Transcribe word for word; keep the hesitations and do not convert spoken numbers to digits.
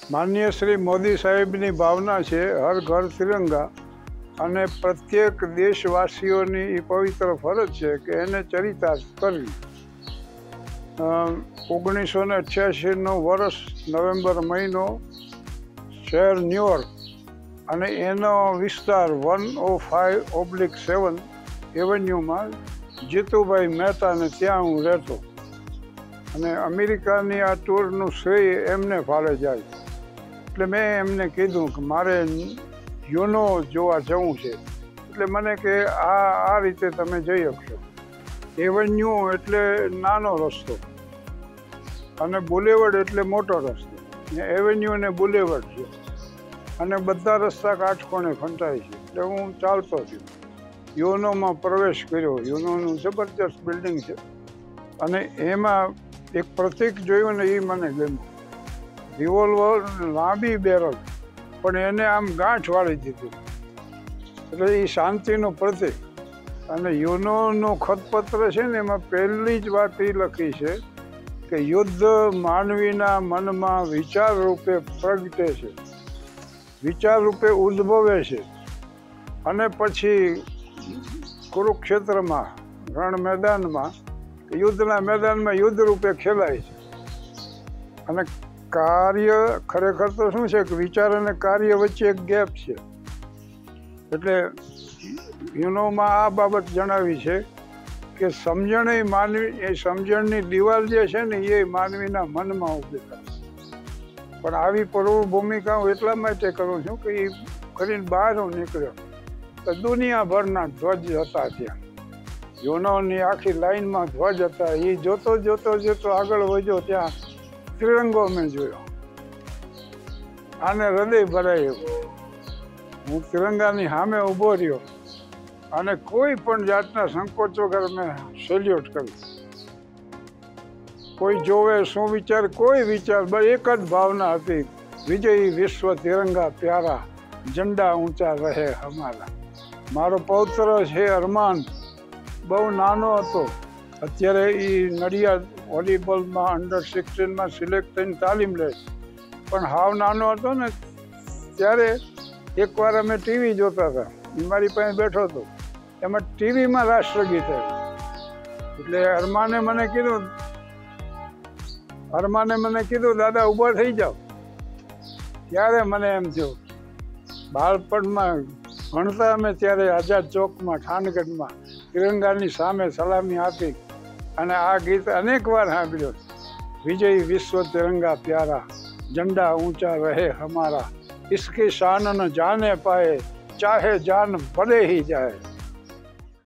માનનીય શ્રી મોદી સાહેબની ભાવના છે હર ઘર તિરંગા, અને પ્રત્યેક દેશવાસીઓની એ પવિત્ર ફરજ છે કે એને ચરિતાર્થ કરવી. ઓગણીસો ને અઠ્યાસીનો વર્ષ, નવેમ્બર મહિનો, શહેર ન્યુયોર્ક અને એનો વિસ્તાર one O five oblique seven એવન્યુમાં જીતુભાઈ મહેતાને ત્યાં હું રહેતો. અને અમેરિકાની આ ટૂરનું શ્રેય એમને ફાળે જાય. એટલે મેં એમને કીધું કે મારે યુનો જોવા જવું છે. એટલે મને કે આ આ રીતે તમે જઈ શકશો. એવન્યુ એટલે નાનો રસ્તો અને બુલેવર્ડ એટલે મોટો રસ્તો. એવન્યુ અને બુલેવર્ડ છે અને બધા રસ્તા કાટખૂણે ફંટાય છે. એટલે હું ચાલતો થયો, યુનોમાં પ્રવેશ કર્યો. યુનોનું જબરજસ્ત બિલ્ડિંગ છે અને એમાં એક પ્રતીક જોયું ને એ મને ગમ્યું. રિવોલ્વર, લાંબી બેરલ, પણ એને આમ ગાંઠ વાળી દીધી. એટલે એ શાંતિનું પ્રતીક. અને યુનોનું ખતપત્ર છે ને એમાં પહેલી જ વાત એ લખી છે કે યુદ્ધ માનવીના મનમાં વિચાર રૂપે પ્રગટે છે, વિચાર રૂપે ઉદ્ભવે છે અને પછી કુરુક્ષેત્રમાં, રણ મેદાનમાં, યુદ્ધના મેદાનમાં યુદ્ધ રૂપે ખેલાય છે. અને કાર્ય ખરેખર તો શું છે કે વિચાર અને કાર્ય વચ્ચે એક ગેપ છે. એટલે યુનોમાં આ બાબત જણાવી છે કે સમજણ એ માનવી, એ સમજણની દિવાલ જે છે ને એ માનવીના મનમાં ઊભી થાય. પણ આવી પૂર્વ ભૂમિકા હું એટલા માટે કરું છું કે એ કરીને બહાર હું નીકળ્યો તો દુનિયાભરના ધ્વજ હતા ત્યાં. યુનોની આખી લાઈનમાં ધ્વજ હતા. એ જોતો જોતો જોતો આગળ વધ્યો ત્યાં તિરંગો મેં જોયો. આને હૃદય ભરાય એવું. હું તિરંગાની સામે ઊભો રહ્યો અને કોઈ પણ જાતના સંકોચ વગર મેં સેલ્યુટ કર્યું. કોઈ જોવે શું વિચાર, કોઈ વિચાર, બસ એક જ ભાવના હતી, વિજયી વિશ્વ તિરંગા પ્યારા, ઝંડા ઊંચા રહે હમારા. મારો પૌત્ર છે અરમાન, બહુ નાનો હતો. અત્યારે એ નડિયાદ વોલીબોલમાં અંડર સિક્સટીનમાં સિલેક્ટ થઈને તાલીમ લે. પણ હાવ નાનો હતો ને ત્યારે એકવાર અમે ટીવી જોતા હતા, એ મારી પાસે બેઠો હતો. એમાં ટીવીમાં રાષ્ટ્રગીત આવ્યું. એટલે અરમાને મને કીધું અરમાને મને કીધું દાદા ઊભા થઈ જાઓ. ત્યારે મને એમ થયું, બાળપણમાં ભણતા અમે ત્યારે આઝાદ ચોકમાં, થાનગઢમાં તિરંગાની સામે સલામી આપી અને આ ગીત અનેક વાર સાંભળ્યો. વિજયી વિશ્વ તિરંગા પ્યારા, ઝંડા ઊંચા રહે હમારા, ઇસકી શાન ન જાને પાએ, ચાહે જાન ભલે હી જાય.